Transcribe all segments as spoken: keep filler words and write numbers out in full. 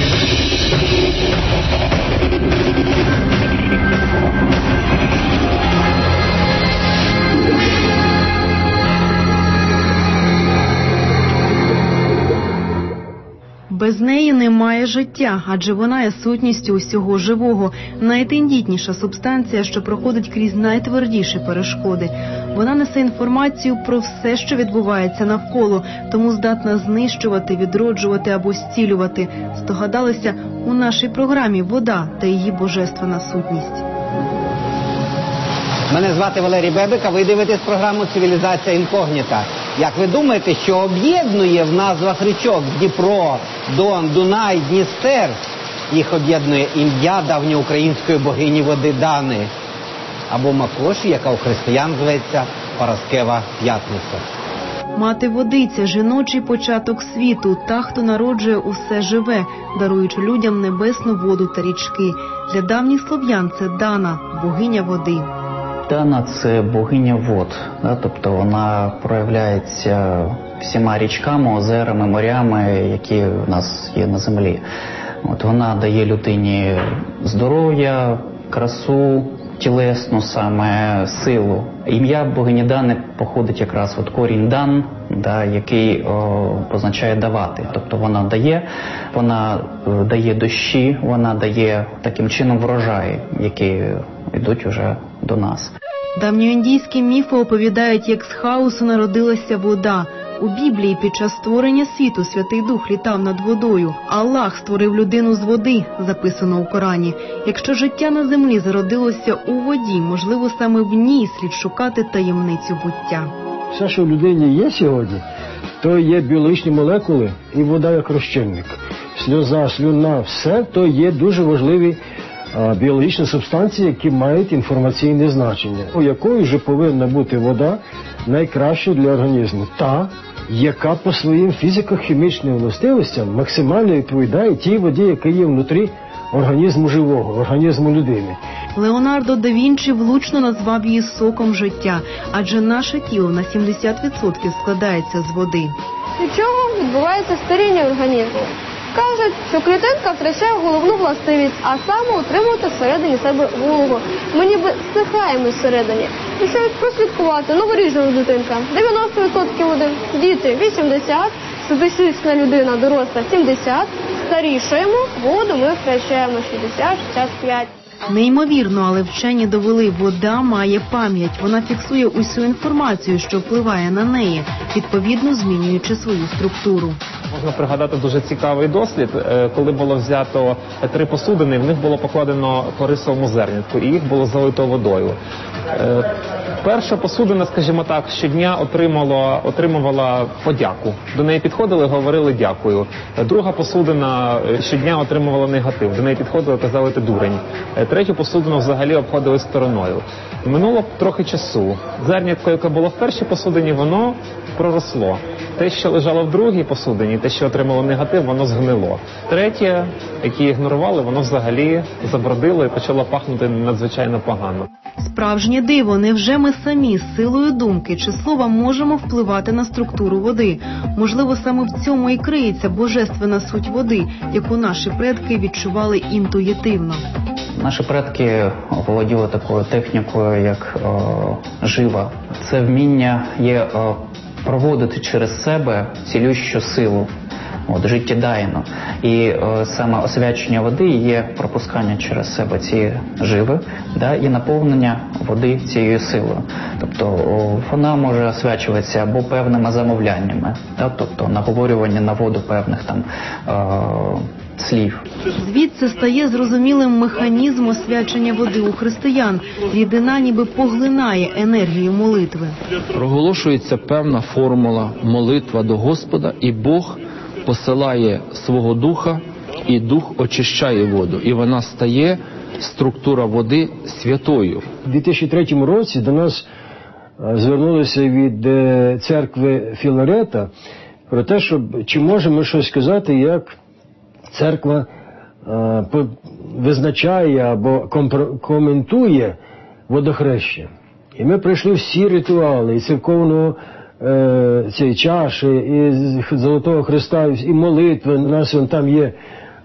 Без неї немає життя, адже вона є сутністю усього живого, найтендітніша субстанція, що проходить крізь найтвердіші перешкоди. Вона несе інформацію про все, що відбувається навколо, тому здатна знищувати, відроджувати або зцілювати. Здогадалися у нашій програмі «Вода та її божественна сутність». Мене звати Валерій Бебик, а ви дивитесь програму «Цивілізація інкогніта». Як ви думаєте, що об'єднує в назвах річок Дніпро, Дон, Дунай, Дністер? Їх об'єднує ім'я давньоукраїнської богині води Дани. Або Макоші, яка у християн зветься Параскева П'ятниця. Мати водиця – жіночий початок світу, та, хто народжує усе живе, даруючи людям небесну воду та річки. Для давніх слов'ян це Дана – богиня води. Дана – це богиня вод, да? Тобто вона проявляється всіма річками, озерами, морями, які в нас є на землі. От вона дає людині здоров'я, красу, тілесну саме, силу. Ім'я богині Дани походить якраз від корінь дан, да, який о, позначає давати. Тобто вона дає, вона о, дає дощі, вона дає таким чином врожаї, які йдуть уже до нас. Давньоіндійські міфи оповідають, як з хаосу народилася вода. У Біблії під час створення світу Святий Дух літав над водою. Аллах створив людину з води, записано у Корані. Якщо життя на землі зародилося у воді, можливо, саме в ній слід шукати таємницю буття. Все, що в людині є сьогодні, то є біологічні молекули і вода як розчинник. Сльоза, слюна, все то є дуже важливі а, біологічні субстанції, які мають інформаційне значення. У якої ж повинна бути вода найкраща для організму? Та, яка по своїм фізико-хімічним властивостям максимально відповідає тій воді, яка є внутрі організму живого, організму людини. Леонардо да Вінчі влучно назвав її соком життя, адже наше тіло на сімдесят відсотків складається з води. Від чого відбувається старіння організму? Кажуть, що клітинка втрачає головну властивість, а саме утримувати всередині себе вологу. Ми ніби стихаємо всередині. І що прослідкувати? Новоріджена дитинка – дев'яносто відсотків води, діти – вісімдесят, середньостатистична людина доросла – сімдесят, старішаємо, воду ми втрачаємо шістдесят - шістдесят п'ять. Неймовірно, але вчені довели, вода має пам'ять. Вона фіксує усю інформацію, що впливає на неї, відповідно змінюючи свою структуру. Можна пригадати дуже цікавий дослід, коли було взято три посудини, в них було покладено по рисовому зернятку, і їх було залито водою. Перша посудина, скажімо так, щодня отримала, отримувала подяку. До неї підходили, говорили дякую. Друга посудина щодня отримувала негатив. До неї підходили, казали ти дурень. Третю посудину взагалі обходили стороною. Минуло трохи часу. Зернятко, яке було в першій посудині, воно проросло. Те, що лежало в другій посудині, те, що отримало негатив, воно згнило. Третє, яке ігнорували, воно взагалі забродило і почало пахнути надзвичайно погано. Справжнє диво, невже ми самі з силою думки чи слова можемо впливати на структуру води? Можливо, саме в цьому і криється божественна суть води, яку наші предки відчували інтуїтивно. Наші предки володіли такою технікою, як о, жива. Це вміння є о, проводити через себе цілющу силу, от, життєдайну. І о, саме освячення води є пропускання через себе ці живи, да, і наповнення води цією силою. Тобто о, вона може освячуватися або певними замовляннями, да, тобто наговорювання на воду певних там о, слів. Звідси стає зрозумілим механізм освячення води у християн. Рідина ніби поглинає енергію молитви. Проголошується певна формула молитва до Господа, і Бог посилає свого духа, і дух очищає воду. І вона стає, структура води, святою. У дві тисячі третьому році до нас звернулися від церкви Філарета про те, щоб чи можемо щось сказати, як церква е, визначає або коментує водохрещення. І ми пройшли всі ритуали, і церковного е, цієї чаші, і Золотого Христа, і молитви. У нас вон, там є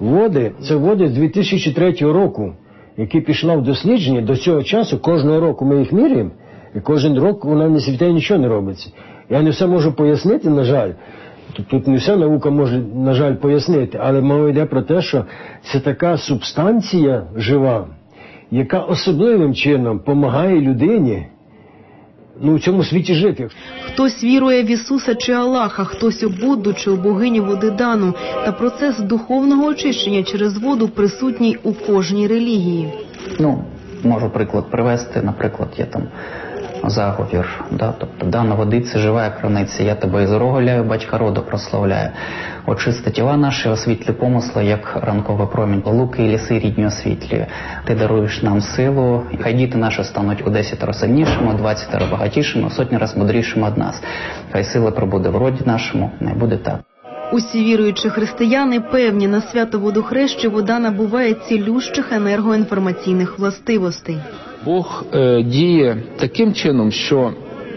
води, це води з дві тисячі третього року, які пішла в дослідження. До цього часу, кожного року ми їх міряємо, і кожен рік вона не світає, нічого не робиться. Я не все можу пояснити, на жаль. Тут, тут не вся наука може, на жаль, пояснити, але мова йде про те, що це така субстанція жива, яка особливим чином допомагає людині, ну, у цьому світі жити. Хтось вірує в Ісуса чи Аллаха, хтось у Будду чи у богиню води Дану. Та процес духовного очищення через воду присутній у кожній релігії. Ну, можу приклад привести, наприклад, є там заговір, да? Тобто дана води – це жива краниця, я тебе із роголяю, батька роду прославляю. Очисти тіла наші, освітлі помисли, як ранковий промінь, луки і ліси рідні освітлює. Ти даруєш нам силу, і хай діти наші стануть у десятеро сильнішими, у двадцятеро багатішими, у сотні раз мудрішими від нас. Хай сила пробуде в роді нашому, не буде так. Усі віруючі християни певні, на свято водохреща вода набуває цілющих енергоінформаційних властивостей. Бог е, діє таким чином, що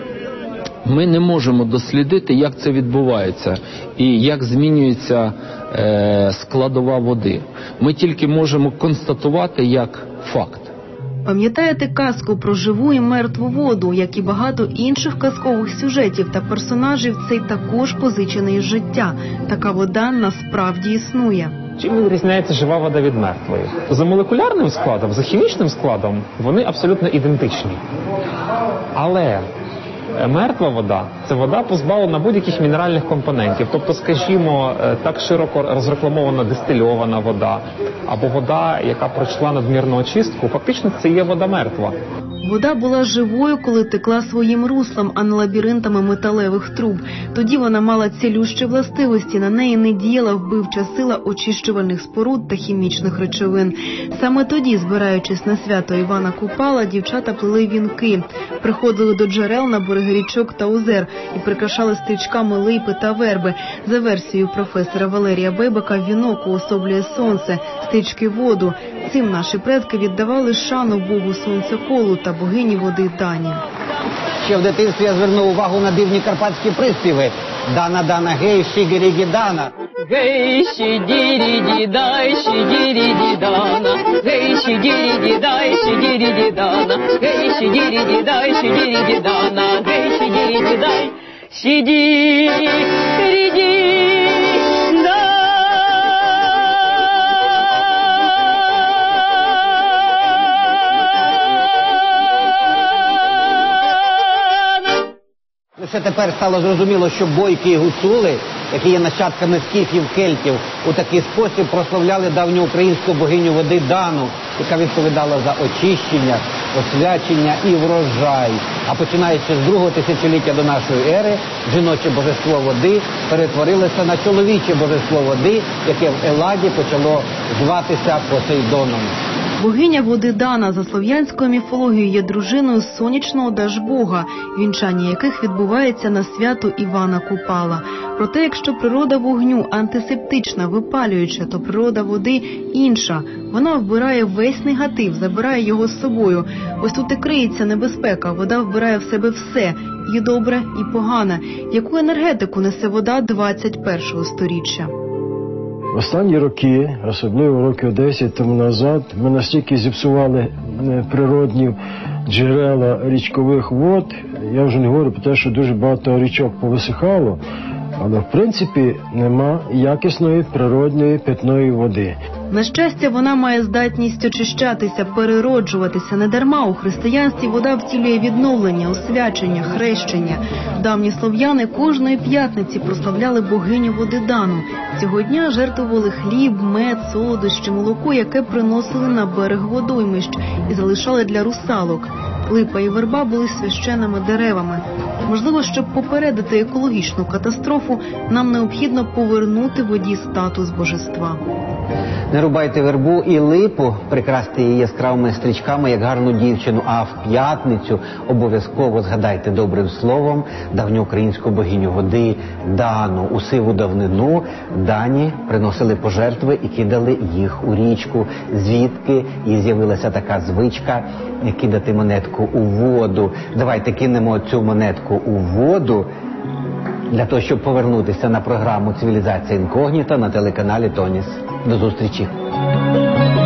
ми не можемо дослідити, як це відбувається і як змінюється е, складова води. Ми тільки можемо констатувати як факт. Пам'ятаєте казку про живу і мертву воду, як і багато інших казкових сюжетів та персонажів, цей також позичений з життя. Така вода насправді існує. Чим відрізняється жива вода від мертвої? За молекулярним складом, за хімічним складом вони абсолютно ідентичні. Але мертва вода – це вода, позбавлена будь-яких мінеральних компонентів. Тобто, скажімо, так широко розрекламована дистильована вода або вода, яка пройшла надмірну очистку, фактично це є вода мертва. Вода була живою, коли текла своїм руслом, а не лабіринтами металевих труб. Тоді вона мала цілющі властивості, на неї не діяла вбивча сила очищувальних споруд та хімічних речовин. Саме тоді, збираючись на свято Івана Купала, дівчата плели вінки, приходили до джерел на береги річок та озер і прикрашали стрічками липи та верби. За версією професора Валерія Бейбака, вінок уособлює сонце, стрічки – воду. Цим наші предки віддавали шану Богу Сонцеколу та богині води Дані. Ще в дитинстві я звернув увагу на дивні карпатські приспіви. Дана-дана, гей, шігірі-ді-дана. Гей, шігірі-ді-дай, шігірі-ді-дана. Гей, шігірі-ді-дай, шігірі-ді-дана. Гей, шігірі-ді-дай, шігірі-ді-дана. Гей, шігірі-ді-дай, шігірі-ді-дана. Лише тепер стало зрозуміло, що бойки і гуцули, які є нащадками скіфів, кельтів, у такий спосіб прославляли давню українську богиню води Дану, яка відповідала за очищення, освячення і врожай. А починаючи з другого тисячоліття до нашої ери, жіноче божество води перетворилося на чоловіче божество води, яке в Еладі почало зватися Посейдоном. Богиня води Дана за слов'янською міфологією є дружиною сонячного Дажбога, вінчання яких відбувається на свято Івана Купала. Проте, якщо природа вогню антисептична, випалююча, то природа води інша. Вона вбирає весь негатив, забирає його з собою. Ось тут і криється небезпека. Вода вбирає в себе все – і добре, і погане. Яку енергетику несе вода двадцять першого сторіччя? Останні роки, особливо років десять тому назад, ми настільки зіпсували природні джерела річкових вод, я вже не говорю про те, що дуже багато річок повисихало, але в принципі нема якісної природної питної води. На щастя, вона має здатність очищатися, перероджуватися. Недарма у християнстві вода втілює відновлення, освячення, хрещення. Давні слов'яни кожної п'ятниці прославляли богиню води Дану. Цього дня жертвували хліб, мед, солодощі, молоко, яке приносили на берег водоймищ і залишали для русалок. Липа і верба були священними деревами. Можливо, щоб попередити екологічну катастрофу, нам необхідно повернути воді статус божества. Не рубайте вербу і липу, прикрасьте її яскравими стрічками, як гарну дівчину, а в п'ятницю обов'язково згадайте добрим словом давню українську богиню води Дану. У сиву давнину дані приносили пожертви і кидали їх у річку, звідки і з'явилася така звичка кидати монетку у воду. Давайте кинемо цю монетку у воду для того, щоб повернутися на програму «Цивілізація інкогніта» на телеканалі «Тоніс». До зустрічі.